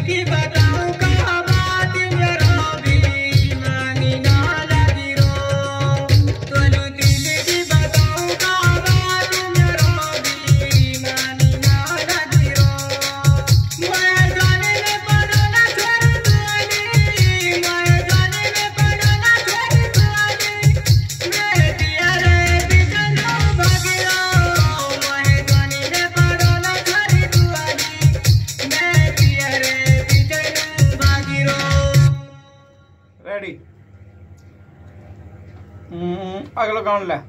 अगला कौन ले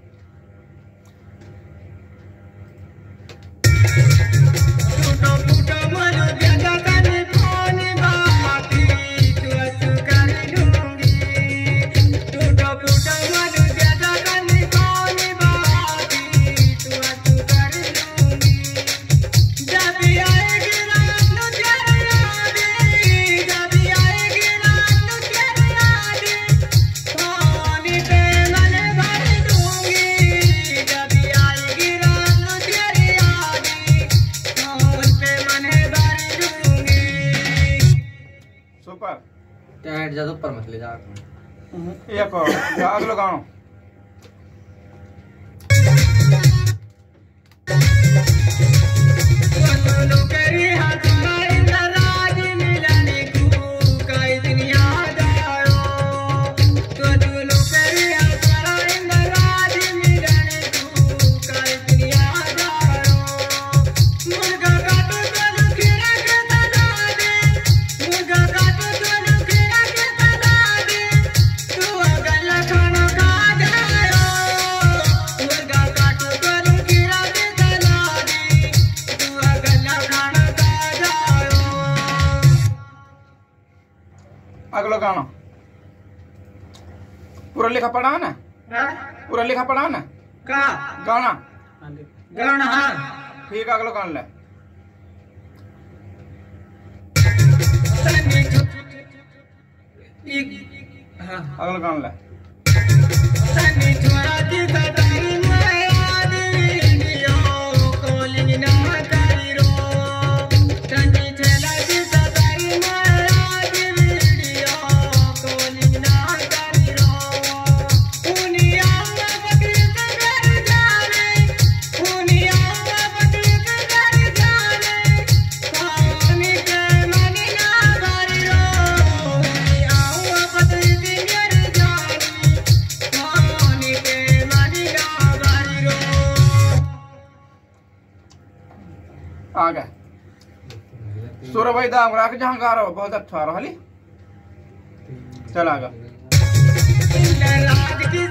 टाइट ज्यादा ऊपर मत ले जा एक और अगला गाना अगला गाना पूरा लिखा पढ़ा ना पूरा लिखा पढ़ा ना का गाना गाना हाँ ठीक है अगला गाना ले अगला गाना ले आ गए सूर्य भाई दाम राख जहाँ गा रहा हो बहुत अच्छा रहा चल आगा।